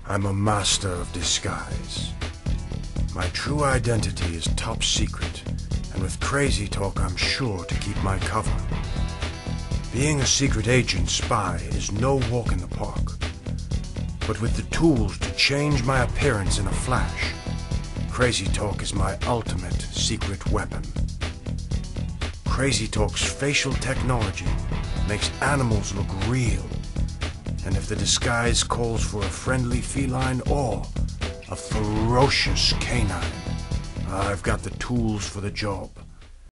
I'm a master of disguise. My true identity is top secret, and with crazy talk I'm sure to keep my cover. Being a secret agent spy is no walk in the park, but with the tools to change my appearance in a flash, crazy talk is my ultimate secret weapon. Crazy talk's facial technology makes animals look real, and if the disguise calls for a friendly feline or a ferocious canine, I've got the tools for the job.